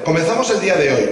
comenzamos el día de hoy.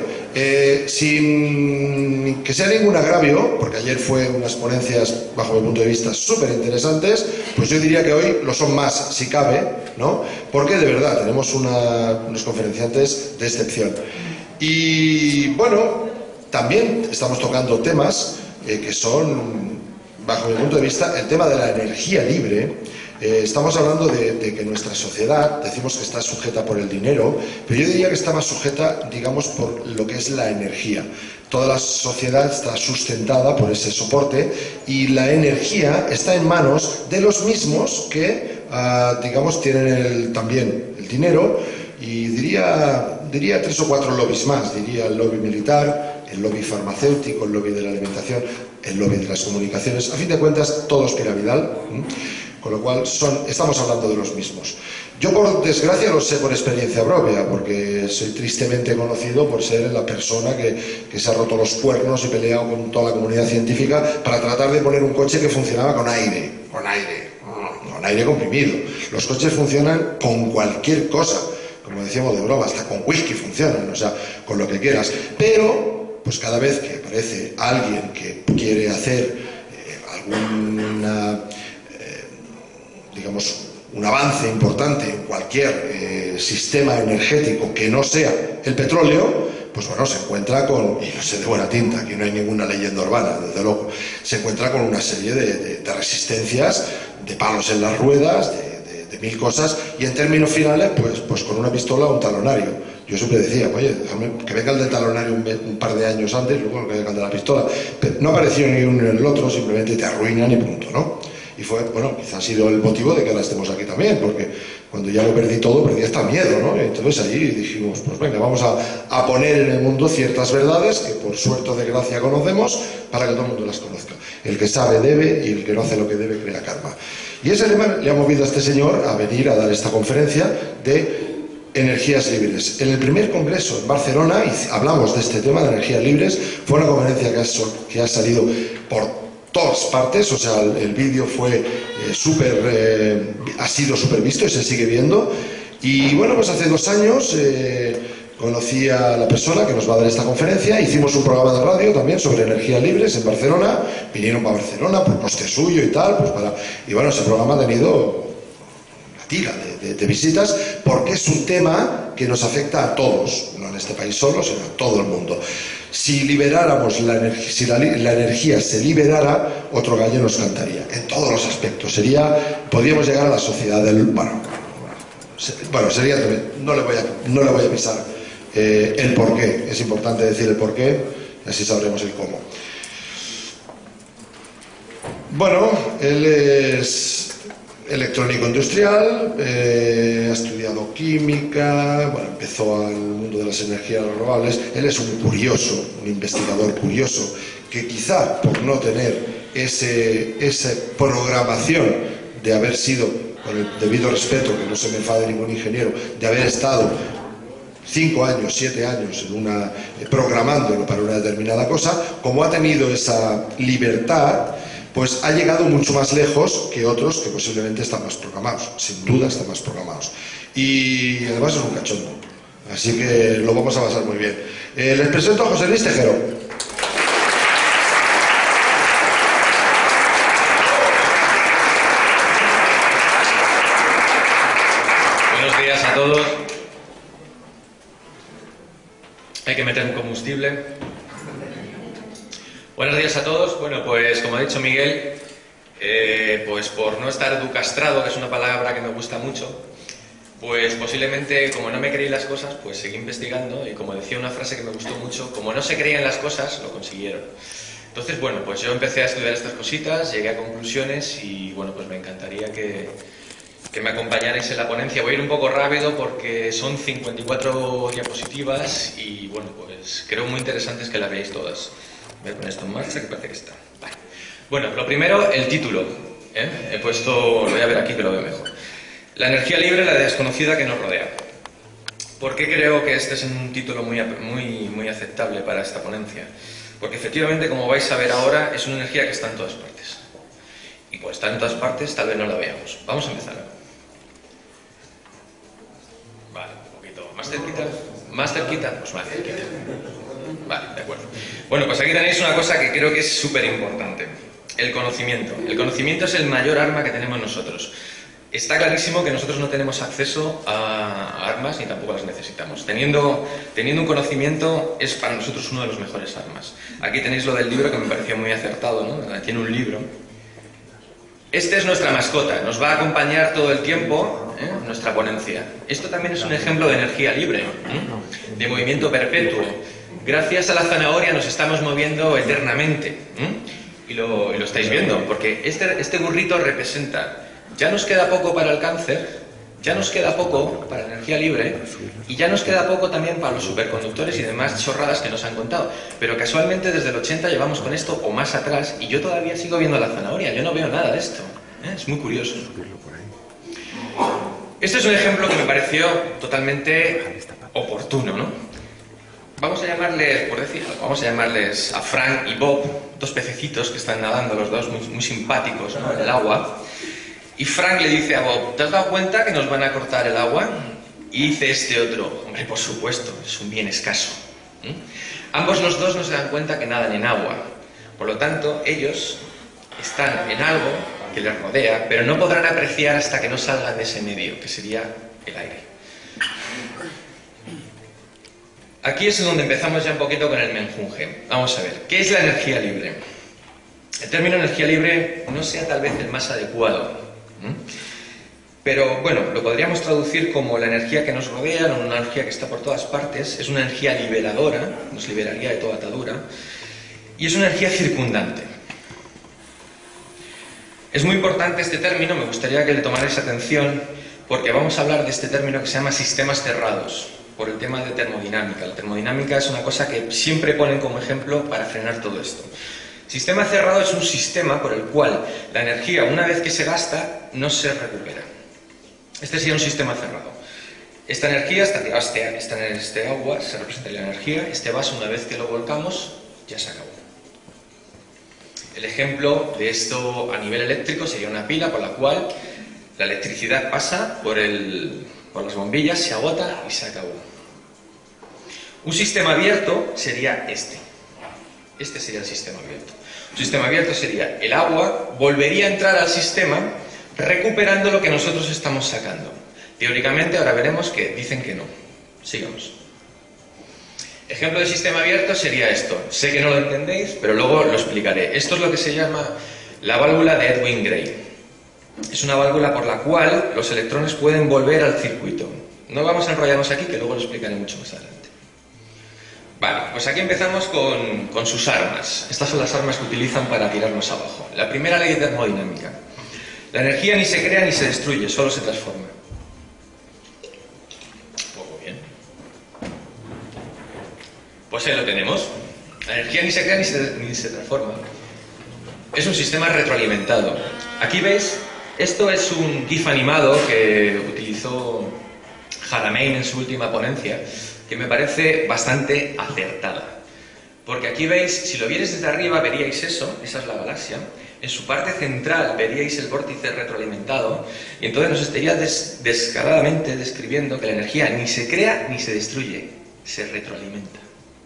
Sin que sea ningún agravio, porque ayer fue unas ponencias, bajo mi punto de vista, súper interesantes, pues yo diría que hoy lo son más, si cabe, ¿no? Porque de verdad tenemos unos conferenciantes de excepción. Y bueno, también estamos tocando temas que son, bajo mi punto de vista, el tema de la energía libre. Estamos hablando de que nuestra sociedad, decimos que está sujeta por el dinero, pero yo diría que está más sujeta, digamos, por lo que es la energía. Toda la sociedad está sustentada por ese soporte y la energía está en manos de los mismos que, digamos, tienen también el dinero y diría 3 o 4 lobbies más. Diría el lobby militar, el lobby farmacéutico, el lobby de la alimentación, el lobby de las comunicaciones. A fin de cuentas, todo es piramidal. Con lo cual estamos hablando de los mismos. Yo, por desgracia, lo sé por experiencia propia, porque soy tristemente conocido por ser la persona que se ha roto los cuernos y peleado con toda la comunidad científica para tratar de poner un coche que funcionaba con aire comprimido. Los coches funcionan con cualquier cosa, como decíamos de broma, hasta con whisky funcionan, o sea, con lo que quieras. Pero, pues cada vez que aparece alguien que quiere hacer digamos, un avance importante en cualquier sistema energético que no sea el petróleo, pues bueno, se encuentra con, y no sé de buena tinta, aquí no hay ninguna leyenda urbana, desde luego, se encuentra con una serie de resistencias, de palos en las ruedas, de mil cosas, y en términos finales, pues con una pistola o un talonario. Yo siempre decía, oye, déjame que venga el del talonario un par de años antes, luego que venga el de la pistola. Pero no apareció ni uno ni el otro, simplemente te arruinan y punto, ¿no? Y fue, bueno, quizás ha sido el motivo de que ahora estemos aquí también, porque cuando ya lo perdí todo, perdí hasta miedo, ¿no? Y entonces allí dijimos, pues venga, vamos a poner en el mundo ciertas verdades que por suerte o desgracia conocemos, para que todo el mundo las conozca. El que sabe debe, y el que no hace lo que debe crea karma. Y ese lema le ha movido a este señor a venir a dar esta conferencia de energías libres. En el primer congreso en Barcelona, y hablamos de este tema de energías libres, fue una conferencia que ha salido por todas partes, o sea, el vídeo fue ha sido súper visto y se sigue viendo. Y bueno, pues hace 2 años conocí a la persona que nos va a dar esta conferencia, hicimos un programa de radio también sobre energías libres en Barcelona, vinieron para Barcelona por coste suyo y tal, y bueno, ese programa ha tenido una tira de visitas, porque es un tema que nos afecta a todos, no en este país solo, sino a todo el mundo. Si liberáramos la energía, si la energía se liberara, otro gallo nos cantaría, en todos los aspectos. Podríamos llegar a la sociedad del... Bueno, sería... No le voy a pisar el porqué. Es importante decir el porqué, y así sabremos el cómo. Bueno, él es electrónico industrial, ha estudiado química, bueno, empezó al mundo de las energías renovables. Él es un curioso, un investigador curioso, que quizá por no tener esa programación de haber sido, con el debido respeto, que no se me enfade ningún ingeniero, de haber estado 5 años, 7 años programándolo para una determinada cosa, como ha tenido esa libertad, pues ha llegado mucho más lejos que otros que posiblemente están más programados. Sin duda están más programados. Y además es un cachondo. Así que lo vamos a pasar muy bien. Les presento a José Luis Tejero. Buenos días a todos. Hay que meter un combustible. Buenos días a todos. Bueno, pues como ha dicho Miguel, pues por no estar educastrado, que es una palabra que me gusta mucho, pues posiblemente, como no me creí las cosas, pues seguí investigando, y como decía una frase que me gustó mucho, como no se creían las cosas, lo consiguieron. Entonces, bueno, pues yo empecé a estudiar estas cositas, llegué a conclusiones y, bueno, pues me encantaría que me acompañarais en la ponencia. Voy a ir un poco rápido porque son 54 diapositivas y, bueno, pues creo muy interesantes que las veáis todas. Voy a poner esto en marcha, que parece que está. Vale. Bueno, lo primero, el título. He puesto, lo voy a ver aquí que lo veo mejor. La energía libre, la desconocida que nos rodea. ¿Por qué creo que este es un título muy aceptable para esta ponencia? Porque efectivamente, como vais a ver ahora, es una energía que está en todas partes. Y como está en todas partes, tal vez no la veamos. Vamos a empezar. Vale. un poquito más cerquita. ¿Más cerquita? Pues más cerquita. Vale, de acuerdo. Bueno, pues aquí tenéis una cosa que creo que es súper importante. El conocimiento. El conocimiento es el mayor arma que tenemos nosotros. Está clarísimo que nosotros no tenemos acceso a armas ni tampoco las necesitamos. Teniendo un conocimiento es para nosotros uno de los mejores armas. Aquí tenéis lo del libro que me pareció muy acertado, ¿no? Tiene un libro. Este es nuestra mascota, nos va a acompañar todo el tiempo, nuestra ponencia. Esto también es un ejemplo de energía libre, de movimiento perpetuo. Gracias a la zanahoria nos estamos moviendo eternamente. Y lo estáis viendo, porque este burrito representa... Ya nos queda poco para el cáncer, ya nos queda poco para la energía libre y ya nos queda poco también para los superconductores y demás chorradas que nos han contado. Pero casualmente desde el 80 llevamos con esto o más atrás y yo todavía sigo viendo la zanahoria, yo no veo nada de esto. Es muy curioso. Este es un ejemplo que me pareció totalmente oportuno, ¿no? Vamos a llamarles, por decir algo, vamos a llamarles a Frank y Bob, dos pececitos que están nadando los dos muy simpáticos, ¿no? En el agua. Y Frank le dice a Bob, ¿te has dado cuenta que nos van a cortar el agua? Y dice este otro, hombre, por supuesto, es un bien escaso. Ambos los dos no se dan cuenta que nadan en agua. Por lo tanto, ellos están en algo que les rodea, pero no podrán apreciar hasta que no salgan de ese medio, que sería el aire. Aquí es donde empezamos ya un poquito con el menjunje. Vamos a ver, ¿qué es la energía libre? El término energía libre no sea tal vez el más adecuado. Pero bueno, lo podríamos traducir como la energía que nos rodea, una energía que está por todas partes, es una energía liberadora, nos liberaría de toda atadura, y es una energía circundante. Es muy importante este término, me gustaría que le tomarais atención, porque vamos a hablar de este término que se llama sistemas cerrados, por el tema de termodinámica. La termodinámica es una cosa que siempre ponen como ejemplo para frenar todo esto. Sistema cerrado es un sistema por el cual la energía, una vez que se gasta, no se recupera. Este sería un sistema cerrado. Esta energía está en este agua, se representa la energía. Este vaso, una vez que lo volcamos, ya se acabó. El ejemplo de esto a nivel eléctrico sería una pila por la cual la electricidad pasa por las bombillas, se agota y se acabó. Un sistema abierto sería este. Este sería el sistema abierto. Un sistema abierto sería el agua volvería a entrar al sistema recuperando lo que nosotros estamos sacando. Teóricamente ahora veremos que dicen que no. Sigamos. Ejemplo de sistema abierto sería esto. Sé que no lo entendéis, pero luego lo explicaré. Esto es lo que se llama la válvula de Edwin Gray. Es una válvula por la cual los electrones pueden volver al circuito. No vamos a enrollarnos aquí, que luego lo explicaré mucho más adelante. Vale, pues aquí empezamos con sus armas. Estas son las armas que utilizan para tirarnos abajo. La primera ley de termodinámica. La energía ni se crea ni se destruye, solo se transforma. Poco bien. Pues ahí lo tenemos. La energía ni se crea ni se transforma. Es un sistema retroalimentado. Aquí veis, esto es un GIF animado que utilizó Haramein en su última ponencia, que me parece bastante acertada. Porque aquí veis, si lo vierais desde arriba veríais eso, esa es la galaxia, en su parte central veríais el vórtice retroalimentado, y entonces nos estaría descaradamente describiendo que la energía ni se crea ni se destruye, se retroalimenta.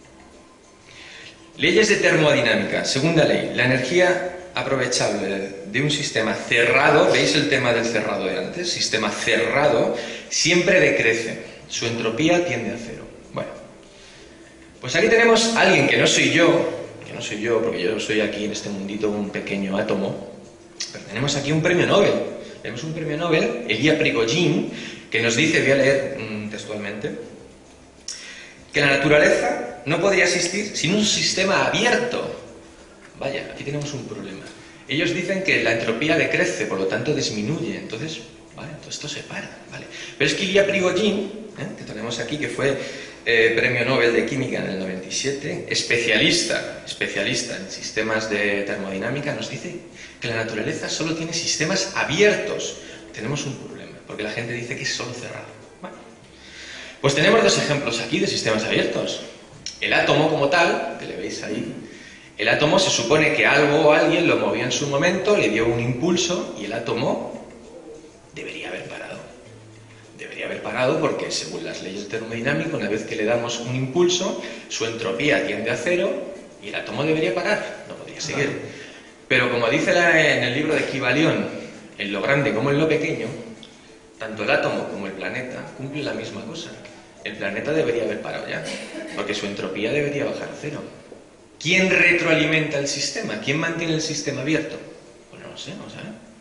Leyes de termodinámica. Segunda ley, la energía aprovechable de un sistema cerrado, veis el tema del cerrado de antes, sistema cerrado, siempre decrece, su entropía tiende a cero. Bueno, pues aquí tenemos a alguien que no soy yo, porque yo soy aquí en este mundito un pequeño átomo, pero tenemos aquí un premio Nobel. Tenemos un premio Nobel, Elia Prigogine, que nos dice, voy a leer textualmente, que la naturaleza no podría existir sin un sistema abierto. Vaya, aquí tenemos un problema. Ellos dicen que la entropía decrece, por lo tanto disminuye, entonces, vale, todo esto se para, ¿vale? Pero es que Elia Prigogine, que tenemos aquí, que fue premio Nobel de Química en el 97, especialista en sistemas de termodinámica, nos dice que la naturaleza solo tiene sistemas abiertos. Tenemos un problema, porque la gente dice que es solo cerrado. Bueno, pues tenemos dos ejemplos aquí de sistemas abiertos. El átomo como tal, que le veis ahí, el átomo se supone que algo o alguien lo movió en su momento, le dio un impulso y el átomo debería haber parado. Debería haber parado porque, según las leyes de termodinámica, una vez que le damos un impulso, su entropía tiende a cero y el átomo debería parar, no podría seguir. Pero como dice en el libro de Kybalión, en lo grande como en lo pequeño, tanto el átomo como el planeta cumplen la misma cosa. El planeta debería haber parado ya, porque su entropía debería bajar a cero. ¿Quién retroalimenta el sistema? ¿Quién mantiene el sistema abierto? Pues no lo sé, no sé.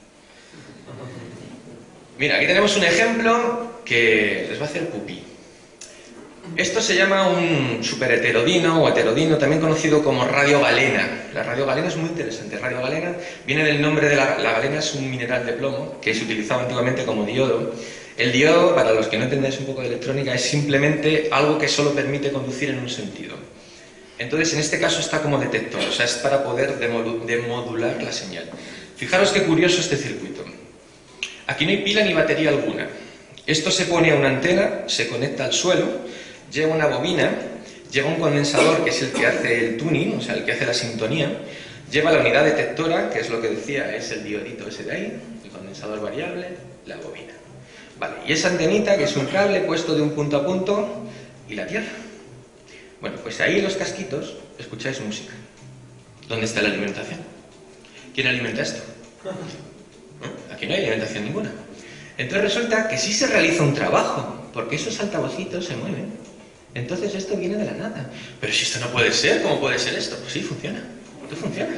Mira, aquí tenemos un ejemplo que les va a hacer pupí. Esto se llama un superheterodino o heterodino, también conocido como radiogalena. La radiogalena es muy interesante. Radiogalena viene del nombre de la galena, es un mineral de plomo que se utilizaba antiguamente como diodo. El diodo, para los que no entendáis un poco de electrónica, es simplemente algo que solo permite conducir en un sentido. Entonces, en este caso está como detector, o sea, es para poder demodular la señal. Fijaros qué curioso este circuito. Aquí no hay pila ni batería alguna. Esto se pone a una antena, se conecta al suelo, lleva una bobina, lleva un condensador que es el que hace el tuning, o sea, el que hace la sintonía, lleva la unidad detectora, que es lo que decía, es el diodito ese de ahí, el condensador variable, la bobina. Vale, y esa antenita, que es un cable puesto de un punto a punto, y la Tierra. Bueno, pues ahí en los casquitos escucháis música. ¿Dónde está la alimentación? ¿Quién alimenta esto? Aquí no hay alimentación ninguna. Entonces resulta que sí se realiza un trabajo, porque esos altavocitos se mueven. Entonces esto viene de la nada. Pero si esto no puede ser, ¿cómo puede ser esto? Pues sí, funciona. Esto funciona.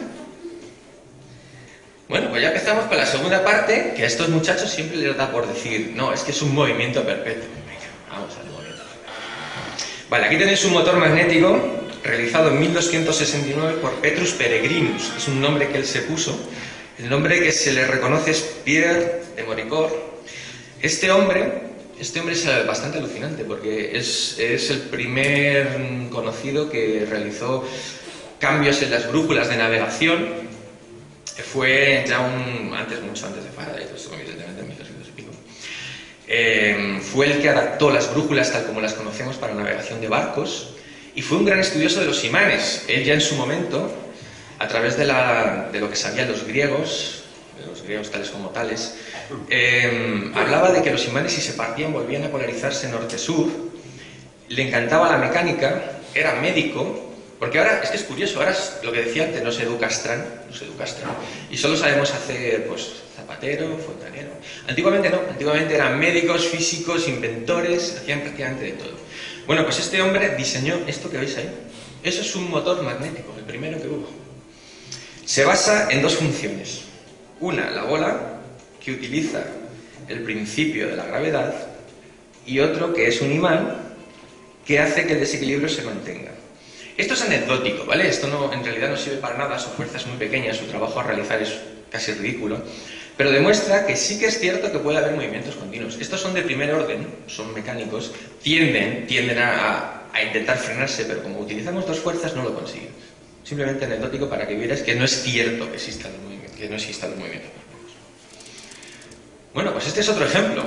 Bueno, pues ya empezamos con la segunda parte, que a estos muchachos siempre les da por decir, no, es que es un movimiento perpetuo. Venga, vamos al movimiento. Vale, aquí tenéis un motor magnético realizado en 1269 por Petrus Peregrinus. Es un nombre que él se puso. El nombre que se le reconoce es Pierre de Moricourt. Este hombre es bastante alucinante porque es el primer conocido que realizó cambios en las brújulas de navegación. Fue ya mucho antes de Faraday, evidentemente en 1200 y pico. Fue el que adaptó las brújulas tal como las conocemos para navegación de barcos y fue un gran estudioso de los imanes. Él ya en su momento, a través de lo que sabían los griegos tales como tales, hablaba de que los imanes, si se partían, volvían a polarizarse norte-sur. Le encantaba la mecánica, era médico, porque ahora, es que es curioso, ahora lo que decía antes, nos educastran, y solo sabemos hacer, pues, zapatero, fontanero. Antiguamente no, antiguamente eran médicos, físicos, inventores, hacían prácticamente de todo. Bueno, pues este hombre diseñó esto que veis ahí. Eso es un motor magnético, el primero que hubo. Se basa en dos funciones. Una, la bola, que utiliza el principio de la gravedad, y otro, que es un imán, que hace que el desequilibrio se mantenga. Esto es anecdótico, ¿vale? Esto en realidad no sirve para nada, su fuerza es muy pequeña, su trabajo a realizar es casi ridículo, pero demuestra que sí que es cierto que puede haber movimientos continuos. Estos son de primer orden, son mecánicos, tienden a intentar frenarse, pero como utilizamos dos fuerzas no lo consiguen. Simplemente anecdótico para que vierais que no es cierto que existan los movimientos. Bueno, pues este es otro ejemplo.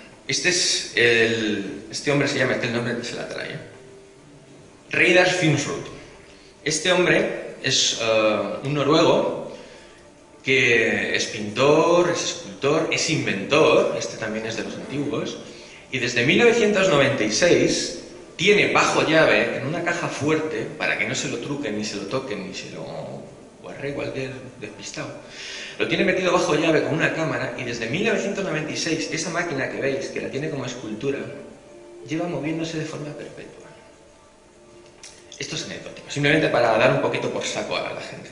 Este hombre se llama, el nombre se la trae. Reidar Finsrud. Este hombre es un noruego que es pintor, es escultor, es inventor, este también es de los antiguos, y desde 1996 tiene bajo llave en una caja fuerte, para que no se lo truquen, ni se lo toquen, ni se lo guarre cualquier despistado. Lo tiene metido bajo llave con una cámara y desde 1996 esa máquina que veis, que la tiene como escultura, lleva moviéndose de forma perpetua. Esto es anecdótico, simplemente para dar un poquito por saco a la gente.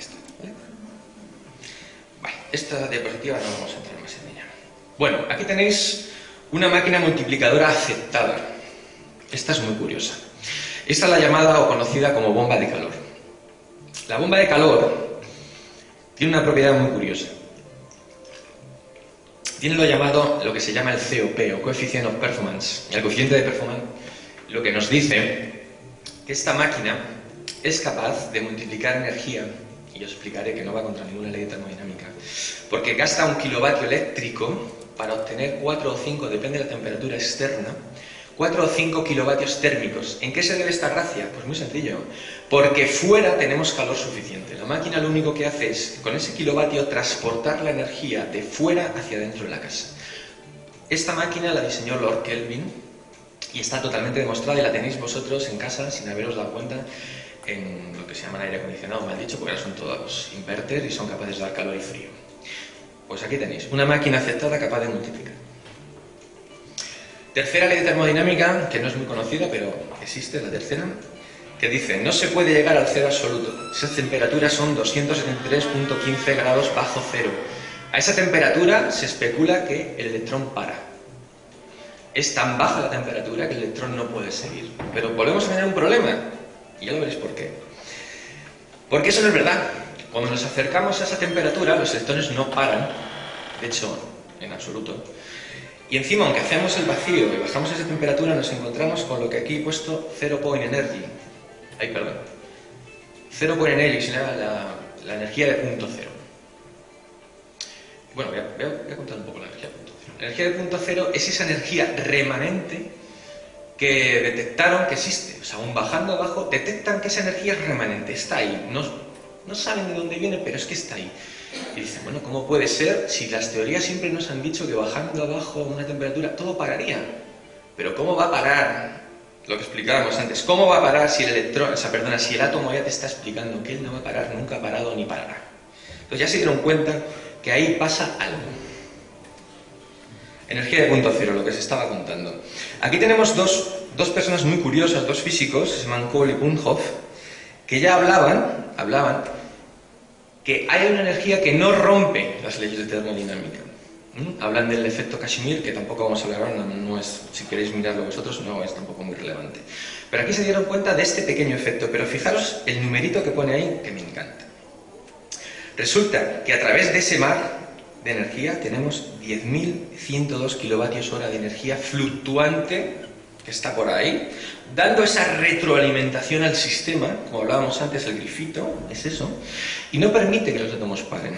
Vale, esta diapositiva no vamos a entrar más en ella. Bueno, aquí tenéis una máquina multiplicadora aceptada. Esta es muy curiosa. Esta es la llamada o conocida como bomba de calor. La bomba de calor tiene una propiedad muy curiosa. Tiene lo que se llama el COP, o Coefficient of Performance. El coeficiente de performance lo que nos dice que esta máquina es capaz de multiplicar energía, y os explicaré que no va contra ninguna ley de termodinámica, porque gasta 1 kilovatio eléctrico para obtener 4 o 5, depende de la temperatura externa, 4 o 5 kilovatios térmicos. ¿En qué se debe esta gracia? Pues muy sencillo, porque fuera tenemos calor suficiente. La máquina lo único que hace es, con ese kilovatio, transportar la energía de fuera hacia dentro de la casa. Esta máquina la diseñó Lord Kelvin y está totalmente demostrada y la tenéis vosotros en casa sin haberos dado cuenta en lo que se llama aire acondicionado, mal dicho, porque ahora son todos inverters y son capaces de dar calor y frío. Pues aquí tenéis, una máquina aceptada capaz de multiplicar. Tercera ley de termodinámica, que no es muy conocida, pero existe, la tercera, que dice, no se puede llegar al cero absoluto. Esas temperaturas son 273.15 grados bajo cero. A esa temperatura se especula que el electrón para. Es tan baja la temperatura que el electrón no puede seguir. Pero volvemos a tener un problema, y ya lo veréis por qué. Porque eso no es verdad. Cuando nos acercamos a esa temperatura, los electrones no paran, de hecho, en absoluto. Y encima, aunque hacemos el vacío y bajamos esa temperatura, nos encontramos con lo que aquí he puesto zero point energy. Ay, perdón. Zero point energy será la energía de punto cero. Bueno, voy a contar un poco la energía de punto cero. La energía de punto cero es esa energía remanente que detectaron que existe. O sea, aún bajando abajo, detectan que esa energía es remanente, está ahí. No saben de dónde viene, pero es que está ahí. Y dicen, bueno, ¿cómo puede ser si las teorías siempre nos han dicho que bajando abajo una temperatura todo pararía? Pero ¿cómo va a parar? Lo que explicábamos antes, ¿cómo va a parar si el electrón, si el átomo ya te está explicando que él no va a parar, nunca ha parado ni parará? Entonces ya se dieron cuenta que ahí pasa algo. Energía de punto cero, lo que se estaba contando. Aquí tenemos dos personas muy curiosas, dos físicos, se llaman Cole y Punhoff, que ya hablaban que hay una energía que no rompe las leyes de termodinámica. Hablan del efecto Casimir, que tampoco vamos a hablar ahora, no es, si queréis mirarlo vosotros, no es tampoco muy relevante. Pero aquí se dieron cuenta de este pequeño efecto, pero fijaros el numerito que pone ahí, que me encanta. Resulta que a través de ese mar de energía tenemos 10.102 kilovatios hora de energía fluctuante, que está por ahí, dando esa retroalimentación al sistema, como hablábamos antes, el grifito, es eso, y no permite que los átomos paren.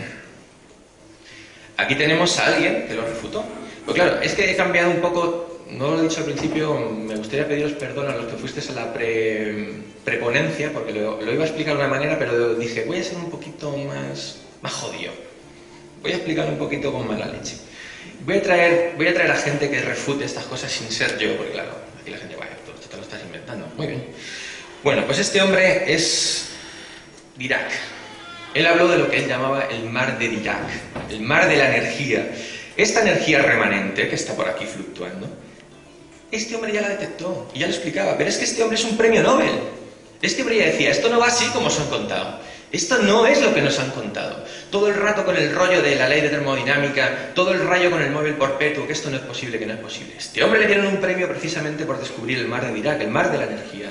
Aquí tenemos a alguien que lo refutó. Pues claro, es que he cambiado un poco, no lo he dicho al principio, me gustaría pediros perdón a los que fuisteis a la preponencia, porque lo iba a explicar de una manera, pero dije, voy a ser un poquito más jodido. Voy a explicarlo un poquito con mala leche. Voy a traer a gente que refute estas cosas sin ser yo, porque claro, aquí la gente, vaya, esto te lo estás inventando. Muy bien. Bueno, pues este hombre es Dirac. Él habló de lo que él llamaba el mar de Dirac, el mar de la energía. Esta energía remanente que está por aquí fluctuando, este hombre ya la detectó y ya lo explicaba, pero es que este hombre es un premio Nobel. Este hombre ya decía, esto no va así como os han contado. Esto no es lo que nos han contado. Todo el rato con el rollo de la ley de termodinámica, todo el rayo con el móvil perpetuo, que esto no es posible, que no es posible. Este hombre le dieron un premio precisamente por descubrir el mar de Dirac, el mar de la energía.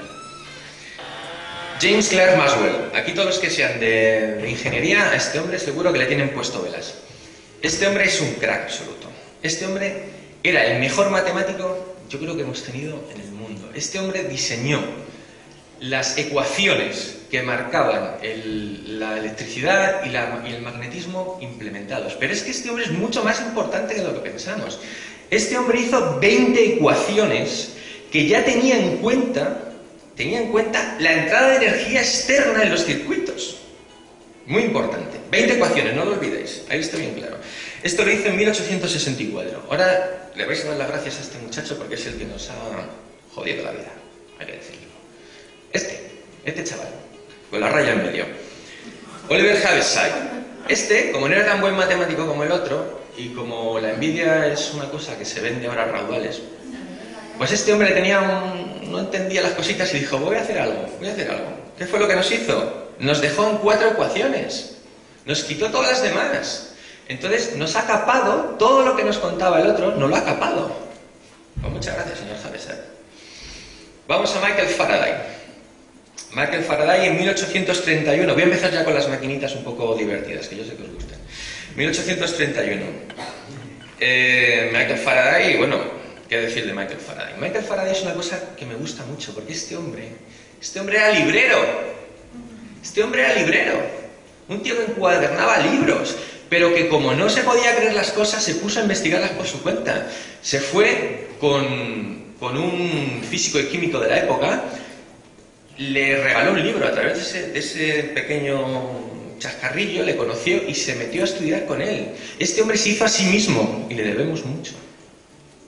James Clerk Maxwell. Aquí todos los que sean de ingeniería, a este hombre seguro que le tienen puesto velas. Este hombre es un crack absoluto. Este hombre era el mejor matemático, yo creo que hemos tenido en el mundo. Este hombre diseñó las ecuaciones que marcaban la electricidad y el magnetismo implementados. Pero es que este hombre es mucho más importante de lo que pensamos. Este hombre hizo 20 ecuaciones que ya tenía en cuenta la entrada de energía externa en los circuitos. Muy importante. 20 ecuaciones, no lo olvidéis. Ahí está bien claro. Esto lo hizo en 1864. Ahora le vais a dar las gracias a este muchacho porque es el que nos ha jodido la vida. Hay que decirlo. Este chaval, con la raya en medio. Oliver Haveside. Este, como no era tan buen matemático como el otro, y como la envidia es una cosa que se vende ahora a raudales, pues este hombre no entendía las cositas y dijo, voy a hacer algo. ¿Qué fue lo que nos hizo? Nos dejó en 4 ecuaciones. Nos quitó todas las demás. Entonces nos ha capado todo lo que nos contaba el otro, no lo ha capado. Pues muchas gracias, señor Haveside. Vamos a Michael Faraday. Michael Faraday en 1831, voy a empezar ya con las maquinitas un poco divertidas, que yo sé que os gustan. 1831. Michael Faraday, bueno, ¿qué decir de Michael Faraday? Michael Faraday es una cosa que me gusta mucho, porque este hombre era librero. Este hombre era librero. Un tío que encuadernaba libros, pero que como no se podía creer las cosas, se puso a investigarlas por su cuenta. Se fue con un físico y químico de la época, le regaló un libro a través de ese pequeño chascarrillo, le conoció y se metió a estudiar con él. Este hombre se hizo a sí mismo y le debemos mucho.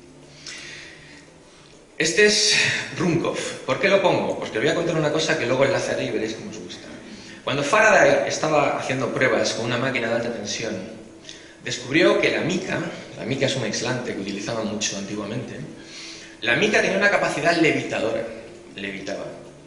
Este es Runkov. ¿Por qué lo pongo? Pues que os voy a contar una cosa que luego enlazaré y veréis cómo os gusta. Cuando Faraday estaba haciendo pruebas con una máquina de alta tensión, descubrió que la mica es un aislante que utilizaban mucho antiguamente, la mica tenía una capacidad levitadora, levitaba.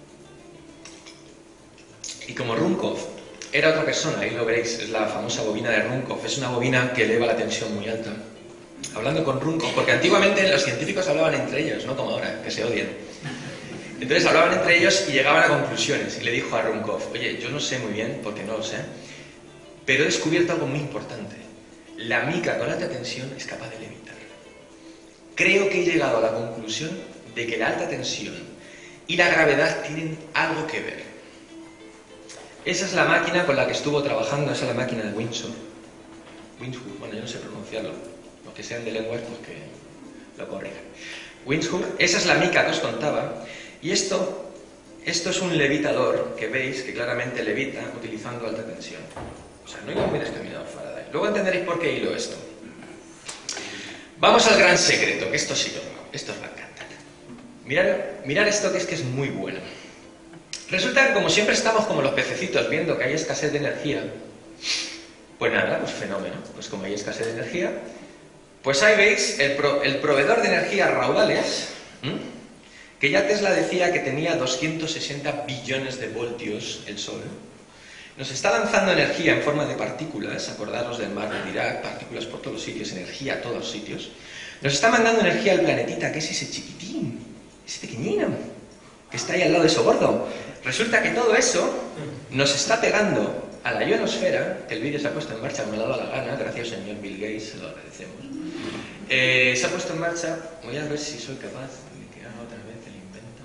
Y como Runkov era otra persona, ahí lo veréis, es la famosa bobina de Runkov, es una bobina que eleva la tensión muy alta. Hablando con Runkov, porque antiguamente los científicos hablaban entre ellos, no como ahora, que se odian. Entonces hablaban entre ellos y llegaban a conclusiones. Y le dijo a Runkov, oye, yo no sé muy bien, porque no lo sé, pero he descubierto algo muy importante. La mica con alta tensión es capaz de levitar. Creo que he llegado a la conclusión de que la alta tensión y la gravedad tienen algo que ver. Esa es la máquina con la que estuvo trabajando, esa es la máquina de Windsor. Bueno, yo no sé pronunciarlo. Los que sean de lenguas, pues que lo corrijan. Windsor, esa es la mica que os contaba. Y esto es un levitador que veis que claramente levita utilizando alta tensión. O sea, no iba muy descaminado Faraday. Luego entenderéis por qué hilo esto. Vamos al gran secreto, que esto sí esto os va a encantar. Mirad esto que es muy bueno. Resulta que como siempre estamos como los pececitos viendo que hay escasez de energía, pues nada, pues fenómeno. Pues como hay escasez de energía, pues ahí veis el proveedor de energía raudales, que ya Tesla decía que tenía 260 billones de voltios el Sol. Nos está lanzando energía en forma de partículas, acordaros del mar de Dirac, partículas por todos los sitios, energía a todos los sitios. Nos está mandando energía al planetita, que es ese chiquitín, ese pequeñino, que está ahí al lado de eso gordo. Resulta que todo eso nos está pegando a la ionosfera, que el vídeo se ha puesto en marcha, me lo ha dado la gana, gracias señor Bill Gates, se lo agradecemos. Se ha puesto en marcha, voy a ver si soy capaz de que haga otra vez el invento.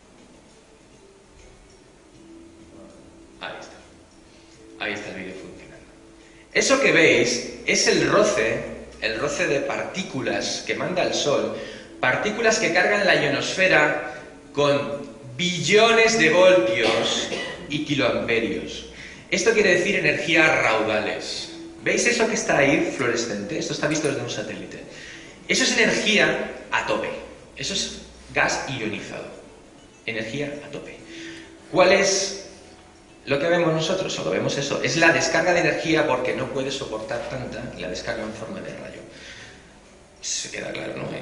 Ahí está el vídeo funcionando. Eso que veis es el roce de partículas que manda el Sol, partículas que cargan la ionosfera con billones de voltios y kiloamperios. Esto quiere decir energía raudales. ¿Veis eso que está ahí, fluorescente? Esto está visto desde un satélite. Eso es energía a tope. Eso es gas ionizado. Energía a tope. ¿Cuál es lo que vemos nosotros? Solo vemos eso. Es la descarga de energía porque no puede soportar tanta y la descarga en forma de rayo. Se queda claro, ¿no?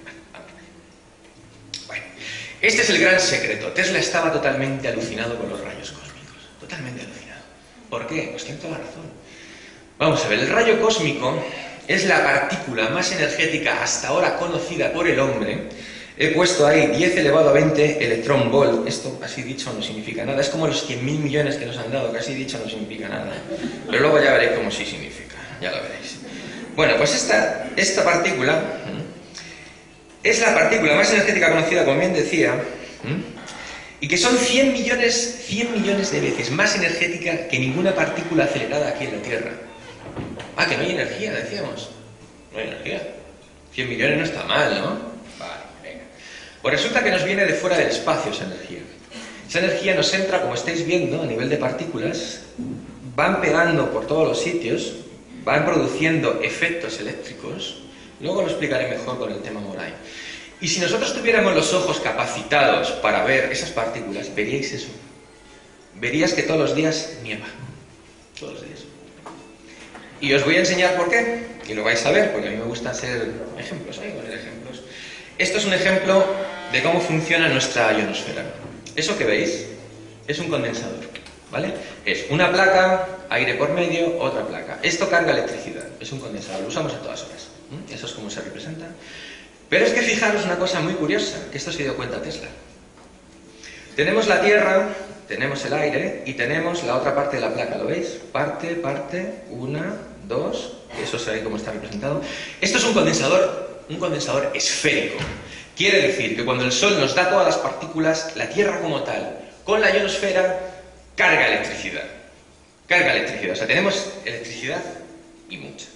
Bueno, este es el gran secreto. Tesla estaba totalmente alucinado con los rayos cósmicos. Totalmente alucinado. ¿Por qué? Pues tiene toda la razón. Vamos a ver, el rayo cósmico es la partícula más energética hasta ahora conocida por el hombre. He puesto ahí 10 elevado a 20 electrón volt. Esto así dicho no significa nada. Es como los 100.000 millones que nos han dado, que así dicho no significa nada. Pero luego ya veréis cómo sí significa. Ya lo veréis. Bueno, pues esta partícula es la partícula más energética conocida, como bien decía, y que son 100 millones de veces más energética que ninguna partícula acelerada aquí en la Tierra. Ah, que no hay energía, decíamos. No hay energía. 100 millones no está mal, ¿no? Vale, venga. Pues resulta que nos viene de fuera del espacio esa energía. Esa energía nos entra, como estáis viendo, a nivel de partículas, van pegando por todos los sitios, van produciendo efectos eléctricos. Luego lo explicaré mejor con el tema Moray. Y si nosotros tuviéramos los ojos capacitados para ver esas partículas, veríais eso. Veríais que todos los días nieva. Todos los días. Y os voy a enseñar por qué. Y lo vais a ver, porque a mí me gusta hacer ejemplos. Poner ejemplos. Esto es un ejemplo de cómo funciona nuestra ionosfera. Eso que veis es un condensador. ¿Vale? Es una placa, aire por medio, otra placa. Esto carga electricidad. Es un condensador. Lo usamos a todas horas. Eso es como se representa. Pero es que fijaros una cosa muy curiosa, que esto se dio cuenta Tesla. Tenemos la Tierra, tenemos el aire y tenemos la otra parte de la placa, ¿lo veis? Parte, una, dos, eso se ve cómo está representado. Esto es un condensador esférico. Quiere decir que cuando el Sol nos da todas las partículas, la Tierra como tal, con la ionosfera, carga electricidad. Carga electricidad, o sea, tenemos electricidad y mucha.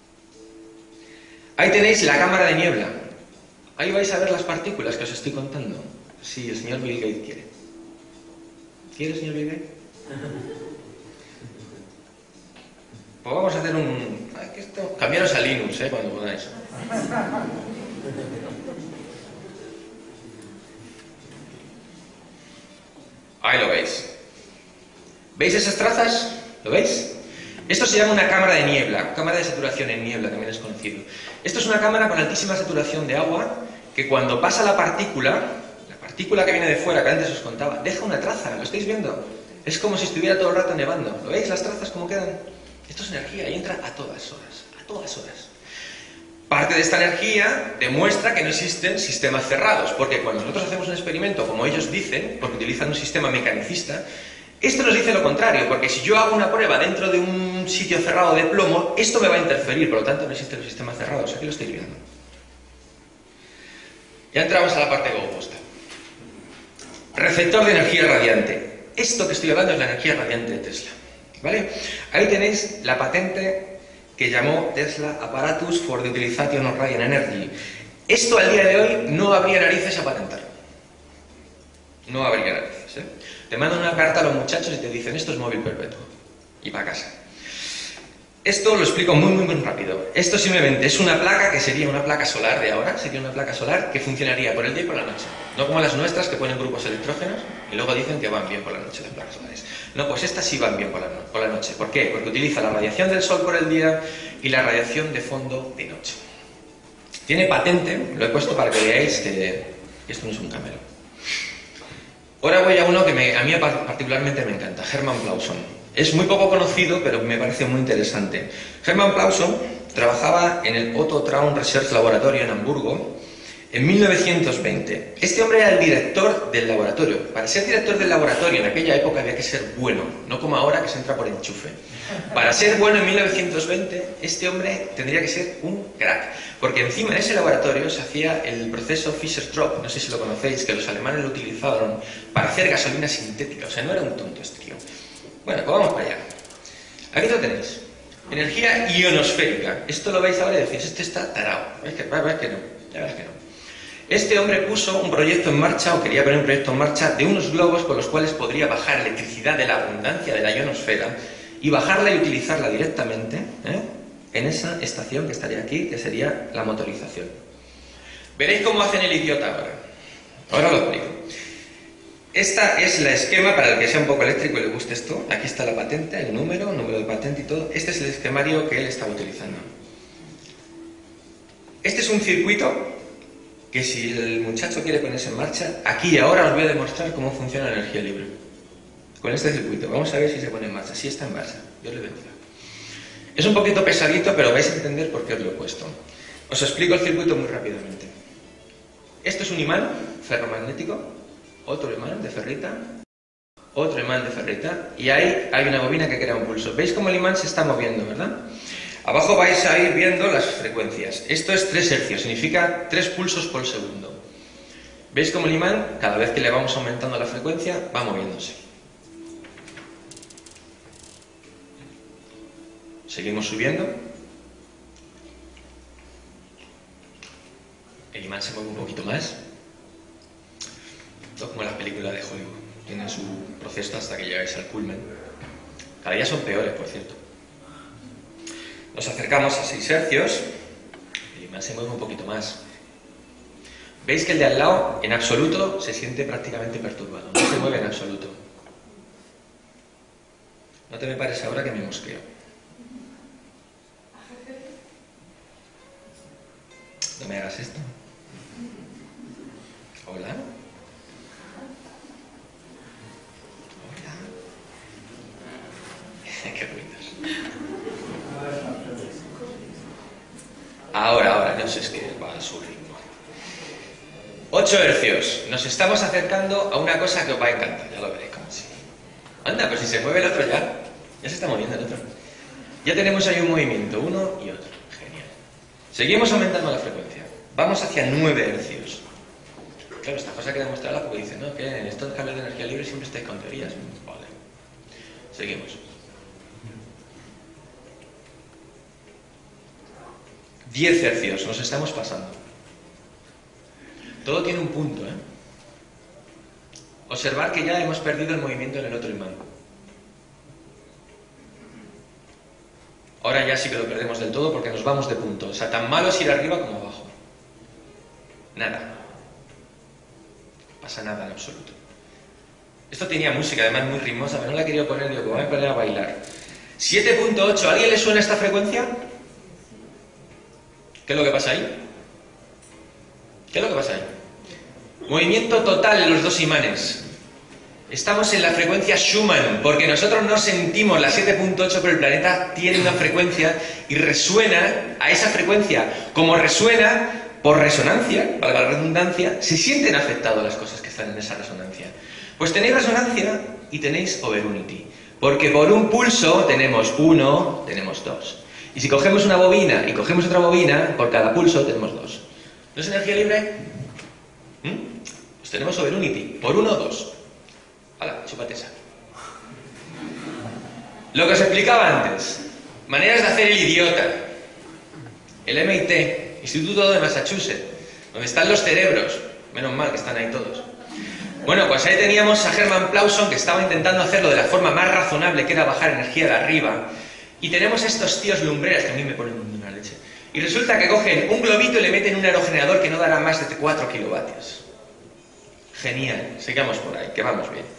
Ahí tenéis la cámara de niebla. Ahí vais a ver las partículas que os estoy contando. Si el señor Bill Gates quiere. ¿Quiere el señor Bill Gates? Pues vamos a hacer un... Cambiaros a Linux, cuando podáis. Ahí lo veis. ¿Veis esas trazas? ¿Lo veis? Esto se llama una cámara de niebla, cámara de saturación en niebla, también es conocido. Esto es una cámara con altísima saturación de agua que cuando pasa la partícula que viene de fuera, que antes os contaba, deja una traza, ¿lo estáis viendo? Es como si estuviera todo el rato nevando. ¿Lo veis las trazas cómo quedan? Esto es energía y entra a todas horas, a todas horas. Parte de esta energía demuestra que no existen sistemas cerrados, porque cuando nosotros hacemos un experimento, como ellos dicen, porque utilizan un sistema mecanicista, esto nos dice lo contrario, porque si yo hago una prueba dentro de un sitio cerrado de plomo, esto me va a interferir, por lo tanto no existen los sistemas cerrados. Aquí lo estáis viendo. Ya entramos a la parte compuesta. Receptor de energía radiante. Esto que estoy hablando es la energía radiante de Tesla. ¿Vale? Ahí tenéis la patente que llamó Tesla Apparatus for the Utilization of Radiant Energy. Esto al día de hoy no habría narices a patentar. No habría narices, ¿eh? Te mandan una carta a los muchachos y te dicen esto es móvil perpetuo. Y para casa. Esto lo explico muy rápido. Esto simplemente es una placa que sería una placa solar de ahora, sería una placa solar que funcionaría por el día y por la noche. No como las nuestras que ponen grupos electrógenos y luego dicen que van bien por la noche las placas solares. No, pues estas sí van bien por la noche. ¿Por qué? Porque utiliza la radiación del sol por el día y la radiación de fondo de noche. Tiene patente, lo he puesto para que veáis que esto no es un camelo. Ahora voy a uno que a mí particularmente me encanta, Hermann Plauson. Es muy poco conocido, pero me parece muy interesante. Hermann Plauson trabajaba en el Otto Traun Research Laboratory en Hamburgo en 1920. Este hombre era el director del laboratorio. Para ser director del laboratorio en aquella época había que ser bueno, no como ahora que se entra por enchufe. Para ser bueno en 1920, este hombre tendría que ser un crack, porque encima en ese laboratorio se hacía el proceso Fischer-Tropsch, no sé si lo conocéis, que los alemanes lo utilizaron para hacer gasolina sintética, o sea, no era un tonto este tío. Bueno, pues vamos para allá. Aquí lo tenéis. Energía ionosférica. Esto lo veis ahora y decís, este está tarado. ¿Veis que no? Ya verás que no. Este hombre puso un proyecto en marcha, o quería poner un proyecto en marcha, de unos globos con los cuales podría bajar electricidad de la abundancia de la ionosfera y bajarla y utilizarla directamente en esa estación que estaría aquí, que sería la motorización. Veréis cómo hacen el idiota ahora. Ahora lo explico. Esta es la esquema para el que sea un poco eléctrico y le guste esto. Aquí está la patente, el número de patente y todo. Este es el esquemario que él estaba utilizando. Este es un circuito que si el muchacho quiere ponerse en marcha, aquí y ahora os voy a demostrar cómo funciona la energía libre. Con este circuito. Vamos a ver si se pone en marcha. Sí está en marcha. Dios le bendiga. Es un poquito pesadito, pero vais a entender por qué os lo he puesto. Os explico el circuito muy rápidamente. Esto es un imán ferromagnético, otro imán de ferrita, otro imán de ferrita, y ahí hay una bobina que crea un pulso. ¿Veis cómo el imán se está moviendo, verdad? Abajo vais a ir viendo las frecuencias. Esto es 3 hercios, significa 3 pulsos por segundo. ¿Veis cómo el imán, cada vez que le vamos aumentando la frecuencia, va moviéndose? Seguimos subiendo. El imán se mueve un poquito más. Esto es como las películas de Hollywood. Tienen su proceso hasta que llegáis al culmen. Cada día son peores, por cierto. Nos acercamos a 6 hercios. El imán se mueve un poquito más. ¿Veis que el de al lado, en absoluto, se siente prácticamente perturbado? No se mueve en absoluto. No te me pares ahora que me mosqueo. No me hagas esto. Hola. Hola. Qué ruidos. Ahora, no sé, es que va a su ritmo. 8 hercios. Nos estamos acercando a una cosa que os va a encantar, ya lo veréis como si. Anda, pues si se mueve el otro ya. Ya se está moviendo el otro. Ya tenemos ahí un movimiento, uno y otro. Genial. Seguimos aumentando la frecuencia. Vamos hacia 9 hercios. Claro, esta cosa que demostrarla porque dice, no, que en estos cables de energía libre siempre estáis con teorías. Vale. Seguimos. 10 hercios, nos estamos pasando. Todo tiene un punto, ¿eh? Observar que ya hemos perdido el movimiento en el otro imán. Ahora ya sí que lo perdemos del todo porque nos vamos de punto. O sea, tan malo es ir arriba como abajo. Nada. No pasa nada en absoluto. Esto tenía música, además muy ritmosa, pero no la quería poner, digo, voy a poner a bailar. 7.8, ¿a alguien le suena esta frecuencia? ¿Qué es lo que pasa ahí? ¿Qué es lo que pasa ahí? Movimiento total en los dos imanes. Estamos en la frecuencia Schumann, porque nosotros no sentimos la 7.8, pero el planeta tiene una frecuencia y resuena a esa frecuencia. Como resuena por resonancia, valga la redundancia, se sienten afectadas las cosas que están en esa resonancia. Pues tenéis resonancia y tenéis overunity, porque por un pulso tenemos 1, tenemos 2. Y si cogemos una bobina y cogemos otra bobina, por cada pulso tenemos 2. ¿No es energía libre? Pues tenemos overunity, por 1 o 2. ¡Hala, chúpate esa! Lo que os explicaba antes, maneras de hacer el idiota. El MIT, Instituto de Massachusetts, donde están los cerebros, menos mal que están ahí todos. Bueno, pues ahí teníamos a Hermann Plauson, que estaba intentando hacerlo de la forma más razonable, que era bajar energía de arriba. Y tenemos estos tíos lumbreras, que a mí me ponen una leche. Y resulta que cogen un globito y le meten un aerogenerador que no dará más de 4 kilovatios. Genial, sigamos por ahí, que vamos bien.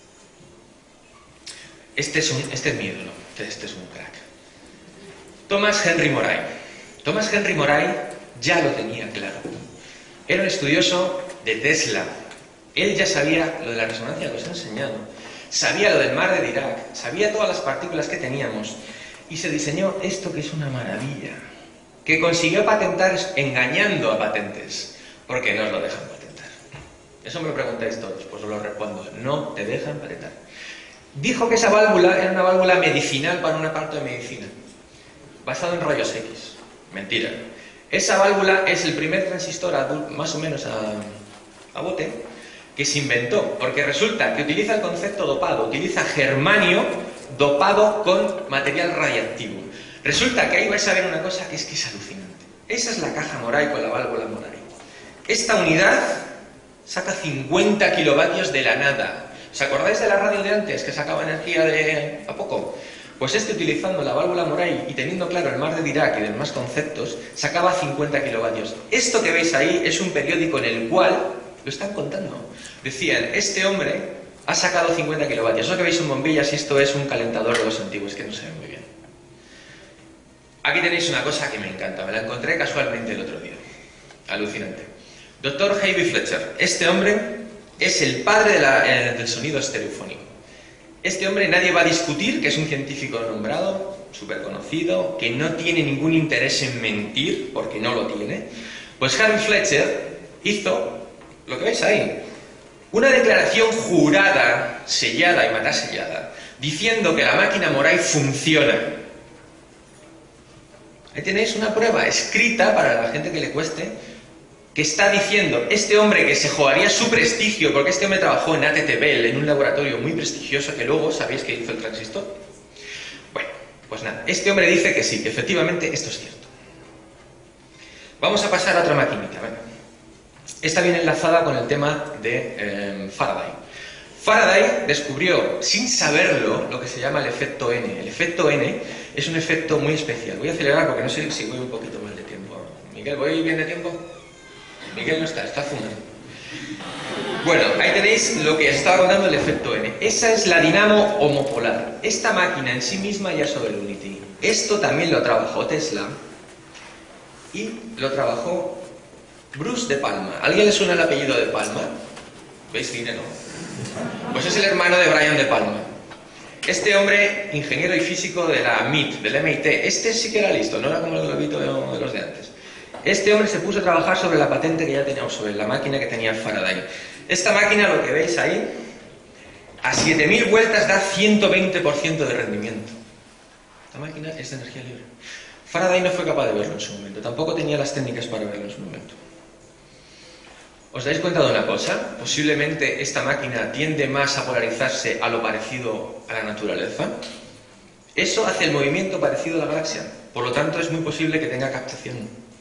Este es mi ídolo, este es un crack. Thomas Henry Moray. Thomas Henry Moray ya lo tenía claro. Era un estudioso de Tesla. Él ya sabía lo de la resonancia que os he enseñado. Sabía lo del mar de Dirac. Sabía todas las partículas que teníamos. Y se diseñó esto que es una maravilla. Que consiguió patentar engañando a patentes. Porque no os lo dejan patentar. Eso me lo preguntáis todos, pues os lo respondo. No te dejan patentar. Dijo que esa válvula era una válvula medicinal para una parte de medicina. Basado en rayos X. Mentira. Esa válvula es el primer transistor más o menos a bote que se inventó, porque resulta que utiliza el concepto dopado, utiliza germanio dopado con material radiactivo. Resulta que ahí vais a ver una cosa que es alucinante. Esa es la caja Moray con la válvula Moray. Esta unidad saca 50 kilovatios de la nada. ¿Os acordáis de la radio de antes que sacaba energía de a poco? Pues utilizando la válvula Moray y teniendo claro el mar de Dirac y demás conceptos, sacaba 50 kilovatios. Esto que veis ahí es un periódico en el cual lo están contando. Decían, este hombre ha sacado 50 kilovatios. Eso que veis en bombillas y esto es un calentador de los antiguos, que no se ve muy bien. Aquí tenéis una cosa que me encanta, me la encontré casualmente el otro día. Alucinante. Dr. Harvey Fletcher. Este hombre es el padre del sonido estereofónico. Este hombre nadie va a discutir que es un científico nombrado, súper conocido, que no tiene ningún interés en mentir, porque no lo tiene. Pues Harvey Fletcher hizo lo que veis ahí, una declaración jurada, sellada y matasellada, diciendo que la máquina Moray funciona. Ahí tenéis una prueba escrita para la gente que le cueste, que está diciendo, este hombre que se jugaría su prestigio, porque este hombre trabajó en ATT Bell, en un laboratorio muy prestigioso, que luego sabéis que hizo el transistor. Bueno, pues nada, este hombre dice que sí, que efectivamente esto es cierto. Vamos a pasar a otra maquinita, ¿vale? Esta viene enlazada con el tema de Faraday. Faraday descubrió, sin saberlo, lo que se llama el efecto N. El efecto N es un efecto muy especial. Voy a acelerar porque no sé si voy un poquito mal de tiempo. Miguel, ¿voy bien de tiempo? Miguel no está fumando. Bueno, ahí tenéis lo que estaba contando el efecto N. Esa es la dinamo homopolar. Esta máquina en sí misma ya es overunity. Esto también lo trabajó Tesla y lo trabajó Bruce de Palma. ¿A alguien le suena el apellido de Palma? ¿Veis cine, no? Pues es el hermano de Brian de Palma. Este hombre, ingeniero y físico de la MIT, del MIT, este sí que era listo, no era como el globito de los de antes. Este hombre se puso a trabajar sobre la patente que ya teníamos, sobre la máquina que tenía Faraday. Esta máquina, lo que veis ahí, a 7000 vueltas da 120% de rendimiento. Esta máquina es de energía libre. Faraday no fue capaz de verlo en su momento, tampoco tenía las técnicas para verlo en su momento. ¿Os dais cuenta de una cosa? Posiblemente esta máquina tiende más a polarizarse a lo parecido a la naturaleza. Eso hace el movimiento parecido a la galaxia. Por lo tanto, es muy posible que tenga captación.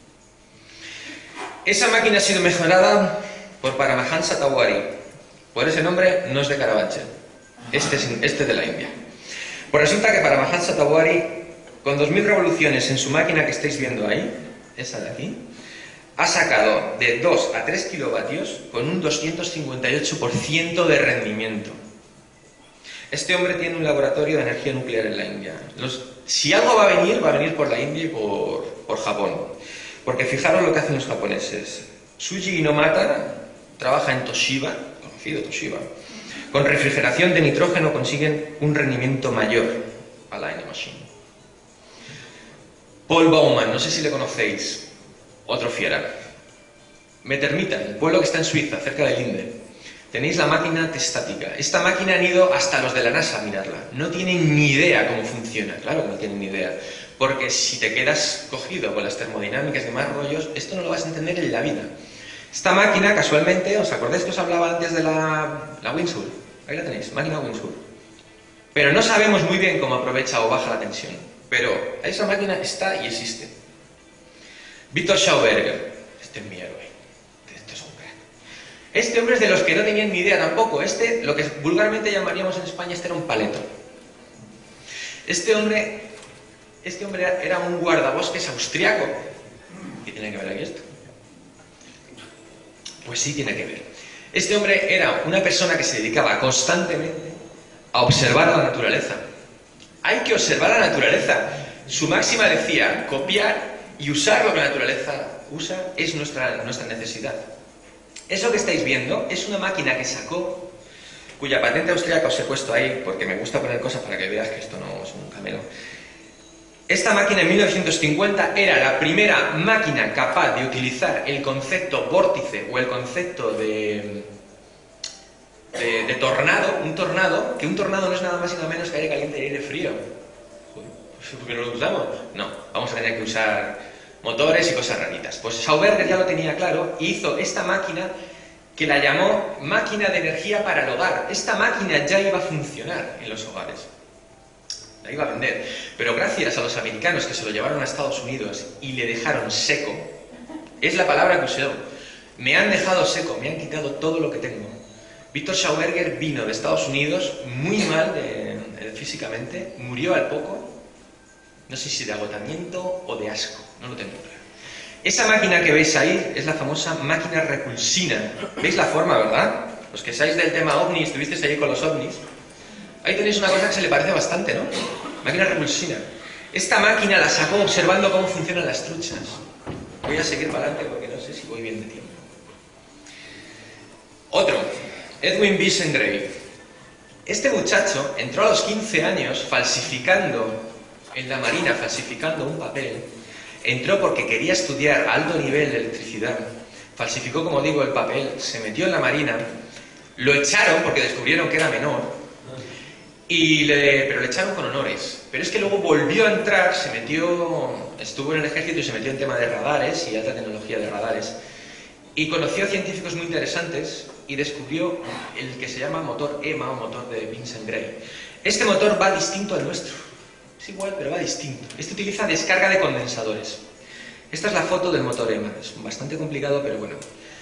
Esa máquina ha sido mejorada por Paramahansa Tawari. Por ese nombre no es de Caravaggio. Este es de la India. Pues resulta que Paramahansa Tawari, con 2000 revoluciones en su máquina que estáis viendo ahí, esa de aquí, ha sacado de 2 a 3 kilovatios con un 258% de rendimiento. Este hombre tiene un laboratorio de energía nuclear en la India. Si algo va a venir por la India y por Japón. Porque fijaros lo que hacen los japoneses. Shuji Inomata trabaja en Toshiba, conocido Toshiba. Con refrigeración de nitrógeno consiguen un rendimiento mayor a la N-Machine. Paul Baumann, no sé si le conocéis, otro fiera. Metermita, el pueblo que está en Suiza, cerca de Linde. Tenéis la máquina testática. Esta máquina han ido hasta los de la NASA a mirarla. No tienen ni idea cómo funciona. Claro que no tienen ni idea. Porque si te quedas cogido con las termodinámicas y demás rollos, esto no lo vas a entender en la vida. Esta máquina, casualmente, ¿os acordáis que os hablaba antes de la Windsor? Ahí la tenéis, máquina Windsor. Pero no sabemos muy bien cómo aprovecha o baja la tensión. Pero esa máquina está y existe. Victor Schauberger. Este es mi héroe. Este hombre es de los que no tenían ni idea tampoco. Lo que vulgarmente llamaríamos en España, era un paleto. Este hombre era un guardabosques austriaco. ¿Qué tiene que ver aquí esto? Pues sí tiene que ver. Este hombre era una persona que se dedicaba constantemente a observar a la naturaleza. Hay que observar a la naturaleza. Su máxima decía, copiar y usar lo que la naturaleza usa es nuestra necesidad. Eso que estáis viendo es una máquina que sacó, cuya patente austríaca os he puesto ahí, porque me gusta poner cosas para que veas que esto no es un camelo. Esta máquina en 1950 era la primera máquina capaz de utilizar el concepto vórtice o el concepto de tornado, que un tornado no es nada más y nada menos que aire caliente y aire frío. ¿Por qué no lo usamos? No, vamos a tener que usar motores y cosas raritas. Pues Schauberger ya lo tenía claro y hizo esta máquina que la llamó máquina de energía para el hogar. Esta máquina ya iba a funcionar en los hogares. La iba a vender. Pero gracias a los americanos que se lo llevaron a Estados Unidos y le dejaron seco, es la palabra que usó. Me han dejado seco, me han quitado todo lo que tengo. Victor Schauberger vino de Estados Unidos muy mal físicamente, murió al poco. No sé si de agotamiento o de asco, no lo tengo claro. Esa máquina que veis ahí es la famosa máquina repulsina. ¿Veis la forma, verdad? Los que seáis del tema ovni, estuvisteis allí con los ovnis. Ahí tenéis una cosa que se le parece bastante, ¿no? Máquina repulsina. Esta máquina la sacó observando cómo funcionan las truchas. Voy a seguir para adelante porque no sé si voy bien de tiempo. Otro, Edwin Vincent Gray. Este muchacho entró a los 15 años falsificando en la Marina, falsificando un papel. Entró porque quería estudiar a alto nivel de electricidad. Falsificó, como digo, el papel, se metió en la Marina, lo echaron porque descubrieron que era menor, pero le echaron con honores. Pero es que luego volvió a entrar, estuvo en el ejército y se metió en tema de radares y alta tecnología de radares. Y conoció a científicos muy interesantes y descubrió el que se llama motor EMA o motor de Vincent Gray. Este motor va distinto al nuestro. Es igual, pero va distinto. Este utiliza descarga de condensadores. Esta es la foto del motor EMA. Es bastante complicado, pero bueno.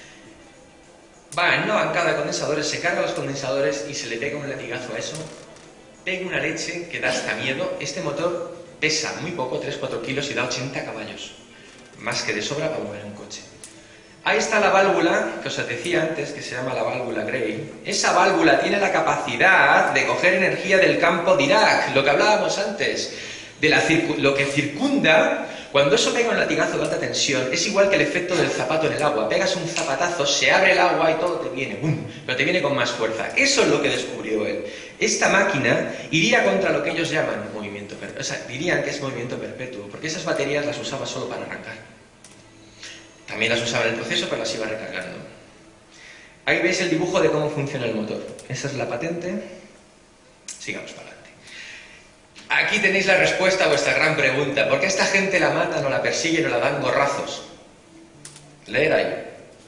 Va en una bancada de condensadores, se carga los condensadores y se le pega un latigazo a eso. Pega una leche que da hasta miedo. Este motor pesa muy poco, 3-4 kilos, y da 80 caballos. Más que de sobra para mover un coche. Ahí está la válvula que os decía antes, que se llama la válvula Gray. Esa válvula tiene la capacidad de coger energía del campo Dirac, lo que hablábamos antes, de lo que circunda. Cuando eso pega un latigazo de alta tensión, es igual que el efecto del zapato en el agua. Pegas un zapatazo, se abre el agua y todo te viene, ¡bum!, pero te viene con más fuerza. Eso es lo que descubrió él. Esta máquina iría contra lo que ellos llaman movimiento perpetuo. O sea, dirían que es movimiento perpetuo, porque esas baterías las usaba solo para arrancar. También las usaba en el proceso, pero las iba recargando. Ahí veis el dibujo de cómo funciona el motor. Esa es la patente. Sigamos para adelante. Aquí tenéis la respuesta a vuestra gran pregunta. ¿Por qué a esta gente la matan o la persiguen o la dan gorrazos? Leed ahí.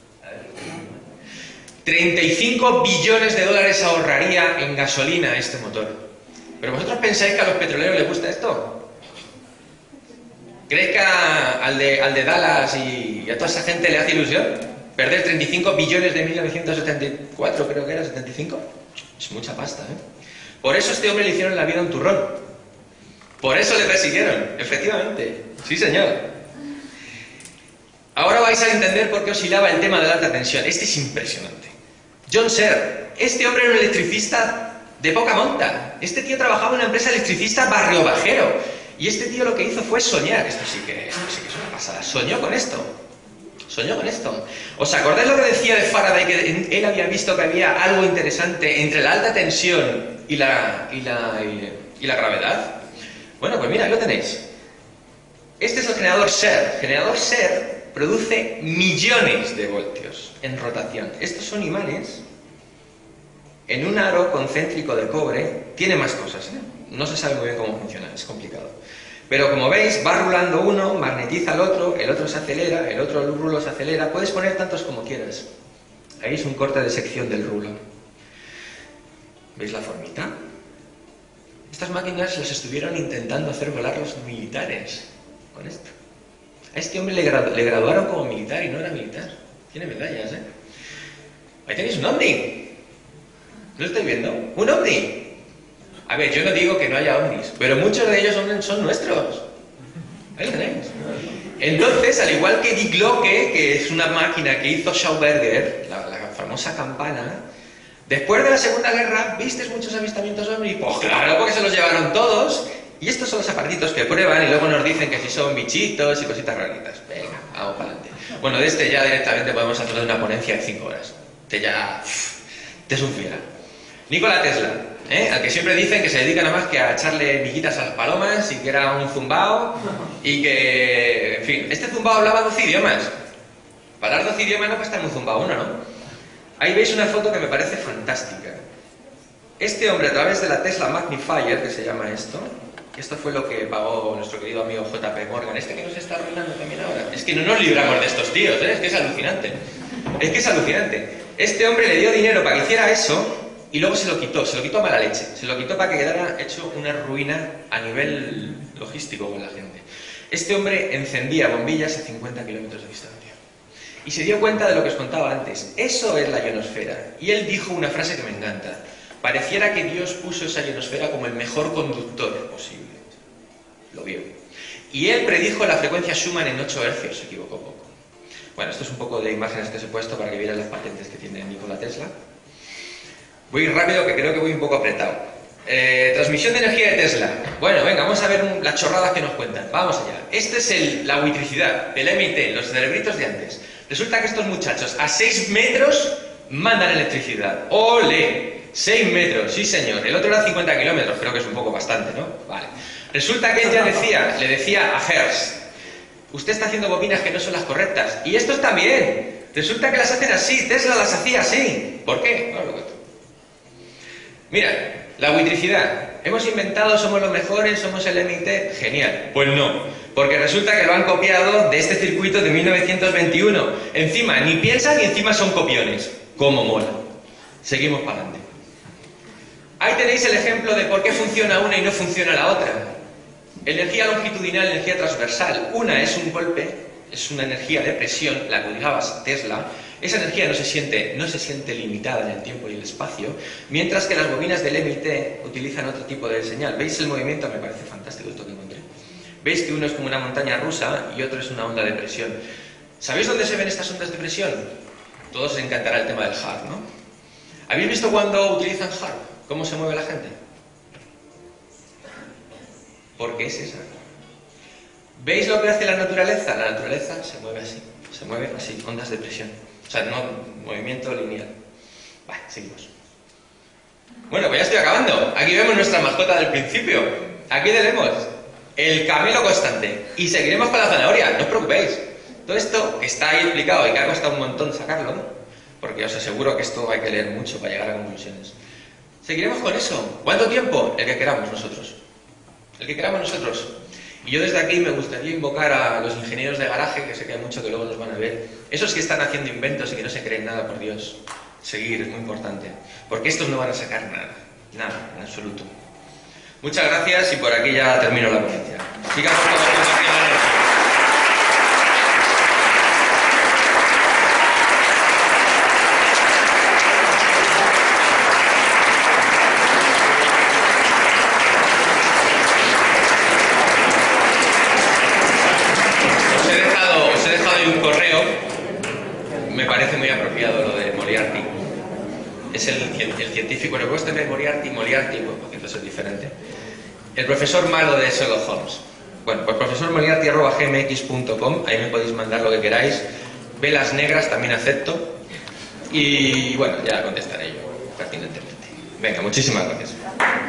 35 billones de dólares ahorraría en gasolina este motor. ¿Pero vosotros pensáis que a los petroleros les gusta esto? ¿Creéis que al de Dallas y a toda esa gente le hace ilusión? ¿Perder 35 billones de 1974, creo que era, 75? Es mucha pasta, ¿eh? Por eso a este hombre le hicieron la vida un turrón. Por eso le persiguieron, efectivamente. Sí, señor. Ahora vais a entender por qué oscilaba el tema de la alta tensión. Este es impresionante. John Serre. Este hombre era un electricista de poca monta. Este tío trabajaba en una empresa electricista barrio bajero. Y este tío lo que hizo fue soñar. Esto sí que es una pasada. Soñó con esto. Soñó con esto. ¿Os acordáis lo que decía de Faraday? Que él había visto que había algo interesante entre la alta tensión y la gravedad. Bueno, pues mira, ahí lo tenéis. Este es el generador SER. El generador SER produce millones de voltios en rotación. Estos son imanes en un aro concéntrico de cobre. Tiene más cosas, ¿eh? No se sabe muy bien cómo funciona, es complicado. Pero como veis, va rulando uno, magnetiza al otro, el otro se acelera, el otro rulo se acelera. Puedes poner tantos como quieras. Ahí es un corte de sección del rulo. ¿Veis la formita? Estas máquinas las estuvieron intentando hacer volar los militares con esto. A este hombre le graduaron como militar y no era militar. Tiene medallas, ¿eh? Ahí tenéis un ovni. ¿Lo estáis viendo? ¡Un ovni! A ver, yo no digo que no haya ovnis, pero muchos de ellos son nuestros. Ahí lo tenéis. Entonces, al igual que Die Glocke, que es una máquina que hizo Schauberger, la famosa campana, después de la Segunda Guerra, ¿vistes muchos avistamientos ovnis? Pues claro, porque se los llevaron todos. Y estos son los aparatitos que prueban y luego nos dicen que si son bichitos y cositas raritas. Venga, vamos para adelante. Bueno, de este ya directamente podemos hacer una ponencia de 5 horas. Te es un fiera. Nikola Tesla, al que siempre dicen que se dedica nada más que a echarle miguitas a las palomas y que era un zumbao y que, en fin, este zumbao hablaba 12 idiomas. Para hablar 12 idiomas no puede estar muy zumbao uno, ¿no? Ahí veis una foto que me parece fantástica. Este hombre, a través de la Tesla Magnifier, que se llama esto fue lo que pagó nuestro querido amigo JP Morgan, este que nos está arruinando también ahora. Es que no nos libramos de estos tíos, es que es alucinante. Es que es alucinante. Este hombre le dio dinero para que hiciera eso y luego se lo quitó a mala leche. Se lo quitó para que quedara hecho una ruina a nivel logístico con la gente. Este hombre encendía bombillas a 50 kilómetros de distancia. Y se dio cuenta de lo que os contaba antes. Eso es la ionosfera. Y él dijo una frase que me encanta. Pareciera que Dios puso esa ionosfera como el mejor conductor posible. Lo vio. Y él predijo la frecuencia Schumann en 8 Hz, se equivocó poco. Bueno, esto es un poco de imágenes que os he puesto para que vieran las patentes que tiene Nikola Tesla. Voy rápido, que creo que voy un poco apretado. Transmisión de energía de Tesla. Bueno, venga, vamos a ver las chorradas que nos cuentan. Vamos allá. Este es la buitricidad, el MIT, los cerebritos de antes. Resulta que estos muchachos a 6 metros mandan electricidad. ¡Ole! 6 metros, sí señor. El otro era 50 kilómetros, creo que es un poco bastante, ¿no? Vale. Resulta que ella le decía a Hertz, usted está haciendo bobinas que no son las correctas. Y estos también. Resulta que las hacen así, Tesla las hacía así. ¿Por qué? No lo cuento. Mira, la buitricidad. Hemos inventado, somos los mejores, somos el MIT. Genial. Pues no, porque resulta que lo han copiado de este circuito de 1921. Encima, ni piensan y encima son copiones. ¿Cómo mola? Seguimos para adelante. Ahí tenéis el ejemplo de por qué funciona una y no funciona la otra. Energía longitudinal, energía transversal. Una es un golpe, es una energía de presión, la que utilizaba Tesla. Esa energía no se siente limitada en el tiempo y el espacio, mientras que las bobinas del MIT utilizan otro tipo de señal. ¿Veis el movimiento? Me parece fantástico esto que encontré. ¿Veis que uno es como una montaña rusa y otro es una onda de presión? ¿Sabéis dónde se ven estas ondas de presión? Todos os encantará el tema del HARP, ¿no? ¿Habéis visto cuando utilizan HARP? ¿Cómo se mueve la gente? ¿Por qué es esa? ¿Veis lo que hace la naturaleza? La naturaleza se mueve así, ondas de presión. O sea, no movimiento lineal. Vale, seguimos. Bueno, pues ya estoy acabando. Aquí vemos nuestra mascota del principio. Aquí tenemos el camelo constante. Y seguiremos con la zanahoria, no os preocupéis. Todo esto que está ahí explicado y que ha costado un montón sacarlo, ¿no? Porque os aseguro que esto hay que leer mucho para llegar a conclusiones. Seguiremos con eso. ¿Cuánto tiempo? El que queramos nosotros. El que queramos nosotros. Y yo desde aquí me gustaría invocar a los ingenieros de garaje, que sé que hay muchos que luego nos van a ver, esos que están haciendo inventos y que no se creen nada, por Dios. Seguir es muy importante, porque estos no van a sacar nada, en absoluto. Muchas gracias y por aquí ya termino la ponencia. Sigamos con la presentación. Es es el científico, el puesto de Moriarty, bueno, porque entonces es diferente. El profesor malo de Sherlock Holmes. Bueno, pues profesormoriarty@gmx.com, ahí me podéis mandar lo que queráis. Velas negras también acepto. Y bueno, ya contestaré yo pertinentemente. Venga, muchísimas gracias.